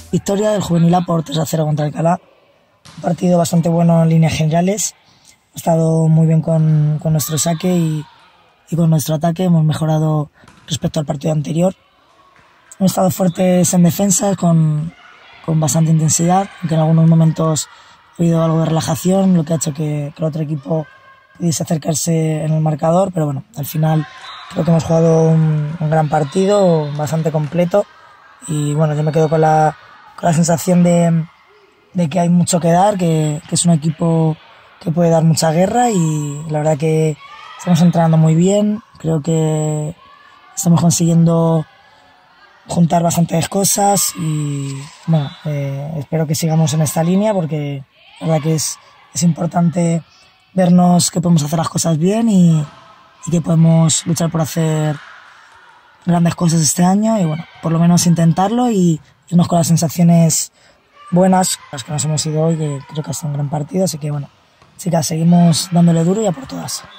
Victoria del Juvenil A por 3-0 contra Alcalá. Un partido bastante bueno en líneas generales. Ha estado muy bien con nuestro saque y con nuestro ataque. Hemos mejorado respecto al partido anterior. Hemos estado fuertes en defensa con bastante intensidad, aunque en algunos momentos ha habido algo de relajación, lo que ha hecho que el otro equipo pudiese acercarse en el marcador, pero bueno, al final creo que hemos jugado un gran partido, bastante completo, y bueno, yo me quedo con la sensación de que hay mucho que dar, que es un equipo que puede dar mucha guerra, y la verdad que estamos entrenando muy bien. Creo que estamos consiguiendo juntar bastantes cosas y bueno, espero que sigamos en esta línea, porque la verdad que es importante vernos que podemos hacer las cosas bien y que podemos luchar por hacer grandes cosas este año, y bueno, por lo menos intentarlo y irnos con las sensaciones buenas, las que nos hemos ido hoy, que creo que ha sido un gran partido, así que bueno, chicas, seguimos dándole duro y a por todas.